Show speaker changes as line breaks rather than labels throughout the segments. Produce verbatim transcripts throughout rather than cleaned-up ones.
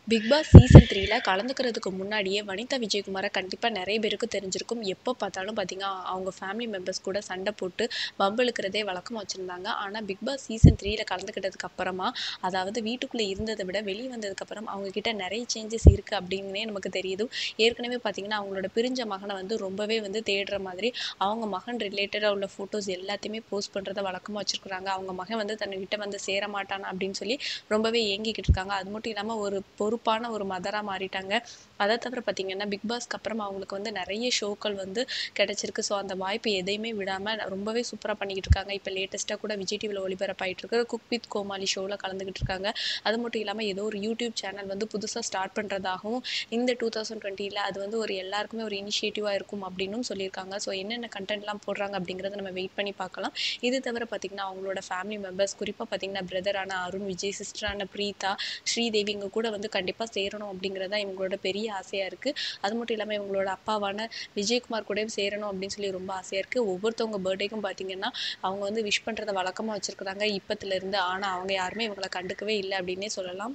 Big Boss season த்ரீல கலந்துக்கிறதுக்கு முன்னாடியே வனிதா விஜயகுமாரை கண்டிப்பாக நிறைய பேருக்கு தெரிஞ்சிருக்கும். எப்போ பார்த்தாலும் பார்த்தீங்கன்னா அவங்க ஃபேமிலி மெம்பர்ஸ் கூட சண்டை போட்டு வம்பிழுக்கிறதே வழக்கமாக வச்சுருந்தாங்க. ஆனால் பிக் பாஸ் சீசன் த்ரீல கலந்துக்கிட்டதுக்கு அப்புறமா, அதாவது வீட்டுக்குள்ளே இருந்ததை விட வெளியே வந்ததுக்கப்புறம் அவங்க கிட்ட நிறைய சேஞ்சஸ் இருக்குது அப்படின்னே நமக்கு தெரியுது. ஏற்கனவே பார்த்தீங்கன்னா அவங்களோட பிரிஞ்ச மகனை வந்து ரொம்பவே வந்து தேடுற மாதிரி அவங்க மகன் ரிலேட்டடாக உள்ள ஃபோட்டோஸ் எல்லாத்தையுமே போஸ்ட் பண்ணுறதை வழக்கமாக வச்சுருக்குறாங்க. அவங்க மகன் வந்து தன்கிட்ட வந்து சேர மாட்டானா அப்படின்னு சொல்லி ரொம்பவே ஏங்கிக்கிட்டு இருக்காங்க. அது மட்டும் இல்லாமல் ஒரு பொறுப்பான ஒரு மதராக மாறிட்டாங்க. அதை தவிர பார்த்தீங்கன்னா பிக் பாஸ்க்கு அப்புறமா அவங்களுக்கு வந்து நிறைய ஷோக்கள் வந்து கிடைச்சிருக்கு. ஸோ அந்த வாய்ப்பு எதையுமே விடாமல் ரொம்பவே சூப்பராக பண்ணிக்கிட்டு இருக்காங்க. இப்போ லேட்டஸ்ட்டாக கூட விஜய் டிவியில் ஒளிபரப்பாயிட்டு இருக்கிற குக் வித் கோமாளி ஷோவில் கலந்துக்கிட்டு இருக்காங்க. அது மட்டும் இல்லாமல் ஏதோ ஒரு யூடியூப் சேனல் வந்து புதுசாக ஸ்டார்ட் பண்ணுறதாகவும் இந்த டூ தௌசண்ட் டுவெண்ட்டியில் அது வந்து ஒரு எல்லாருக்குமே ஒரு இனிஷியேட்டிவாக இருக்கும் அப்படின்னும் சொல்லியிருக்காங்க. ஸோ என்னென்ன கண்டென்ட்லாம் போடுறாங்க அப்படிங்கிறத நம்ம வெயிட் பண்ணி பார்க்கலாம். இது தவிர பார்த்தீங்கன்னா அவங்களோட ஃபேமிலி மெம்பர்ஸ், குறிப்பாக பார்த்தீங்கன்னா பிரதரான அருண் விஜய், சிஸ்டரான பிரீதா, ஸ்ரீதேவி இவங்க கூட வந்து கண்டிப்பாக சேரணும் அப்படிங்கிறது தான் இவங்களோட பெரிய ஆசையாக இருக்குது. அது மட்டும் இல்லாமல் இவங்களோட அப்பாவான விஜயகுமார் கூடயும் சேரணும் அப்படின்னு சொல்லி ரொம்ப ஆசையாக இருக்குது. ஒவ்வொருத்தவங்க பர்த்டேக்கும் பார்த்தீங்கன்னா அவங்க வந்து விஷ் பண்ணுறதை வழக்கமாக வச்சுருக்குறாங்க இப்பத்துலேருந்து. ஆனால் அவங்க யாருமே இவங்களை கண்டுக்கவே இல்லை அப்படின்னே சொல்லலாம்.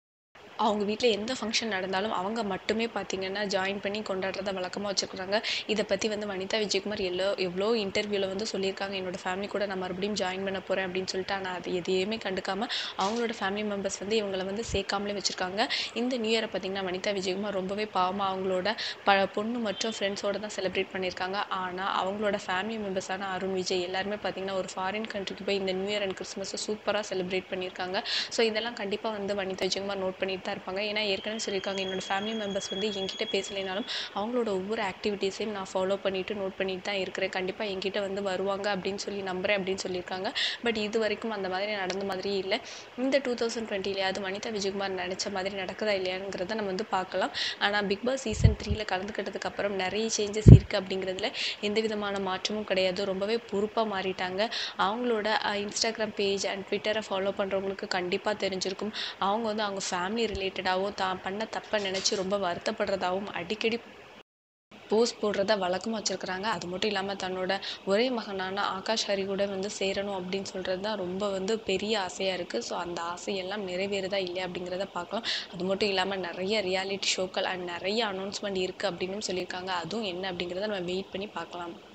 அவங்க வீட்டில் எந்த ஃபங்க்ஷன் நடந்தாலும் அவங்க மட்டுமே பார்த்தீங்கன்னா ஜாயின் பண்ணி கொண்டாடுறத வழக்கமாக வச்சுருக்குறாங்க. இதை பற்றி வந்து வனிதா விஜயகுமார் எல்லோ எவ்வளோ இன்டர்வியூவில் வந்து சொல்லியிருக்காங்க, என்னோட ஃபேமிலி கூட நான் மறுபடியும் ஜாயின் பண்ண போகிறேன் அப்படின்னு சொல்லிட்டு. ஆனால் அது எதையுமே கண்டுக்காமல் அவங்களோட ஃபேமிலி மெம்பர்ஸ் வந்து இவங்களை வந்து சேர்க்காமலே வச்சுருக்காங்க. இந்த நியூ இயரை பார்த்திங்கன்னா வனிதா விஜயகுமார் ரொம்பவே பாவமாக அவங்களோட ப பொண்ணு மற்றும் ஃப்ரெண்ட்ஸோடு தான் செலிப்ரேட் பண்ணியிருக்காங்க. ஆனால் அவங்களோட ஃபேமிலி மெம்பர்ஸான அருண் விஜய் எல்லாருமே பார்த்திங்கன்னா ஒரு ஃபாரின் கண்ட்ரிக்கு போய் இந்த நியூ இயர் அண்ட் கிறிஸ்மஸை சூப்பராக செலிப்ரேட் பண்ணியிருக்காங்க. ஸோ இதெல்லாம் கண்டிப்பாக வந்து வனிதா விஜயகுமார் நோட் பண்ணிட்டு தான் இருப்பாங்க. ஏன்னா ஏற்கனவே சொல்லியிருக்காங்க, என்னோட ஃபேமிலி மெம்பர்ஸ் வந்து என்கிட்ட பேசலைனாலும் அவங்களோட ஒவ்வொரு ஆக்டிவிட்டீஸையும் நான் ஃபாலோ பண்ணிவிட்டு நோட் பண்ணிட்டு தான் இருக்கிறேன். கண்டிப்பாக என்கிட்ட வந்து வருவாங்க அப்படின்னு சொல்லி நம்புகிறேன் அப்படின்னு சொல்லியிருக்காங்க. பட் இது வரைக்கும் அந்த மாதிரி நடந்த மாதிரியே இல்லை. இந்த டூ தௌசண்ட் டுவெண்ட்டிலையாவது வனிதா விஜயகுமார் நினச்ச மாதிரி நடக்குதா இல்லையாங்கிறத நம்ம வந்து பார்க்கலாம். ஆனால் பிக் பாஸ் சீசன் த்ரீல கலந்துக்கிட்டதுக்கு அப்புறம் நிறைய சேஞ்சஸ் இருக்குது அப்படிங்கிறதுல எந்த விதமான மாற்றமும் கிடையாது. ரொம்பவே பொறுப்பாக மாறிட்டாங்க. அவங்களோட இன்ஸ்டாகிராம் பேஜ் அண்ட் ட்விட்டரை ஃபாலோ பண்ணுறவங்களுக்கு கண்டிப்பாக தெரிஞ்சிருக்கும். அவங்க வந்து அவங்க ஃபேமிலி ரிலேட்டடாகவும் தான் பண்ண தப்பை நினச்சி ரொம்ப வருத்தப்படுறதாகவும் அடிக்கடி போஸ்ட் போடுறத வழக்கமாக வச்சுருக்குறாங்க. அது மட்டும் இல்லாமல் தன்னோட ஒரே மகனான ஆகாஷ் ஹரி கூட வந்து சேரணும் அப்படின்னு சொல்கிறது தான் ரொம்ப வந்து பெரிய ஆசையாக இருக்குது. ஸோ அந்த ஆசையெல்லாம் நிறைவேறுதா இல்லையா அப்படிங்கிறத பார்க்கலாம். அது மட்டும் இல்லாமல் நிறைய ரியாலிட்டி ஷோக்கள் அண்ட் நிறைய அனௌன்ஸ்மெண்ட் இருக்குது அப்படின்னு சொல்லியிருக்காங்க. அதுவும் என்ன அப்படிங்கிறத நம்ம வெயிட் பண்ணி பார்க்கலாம்.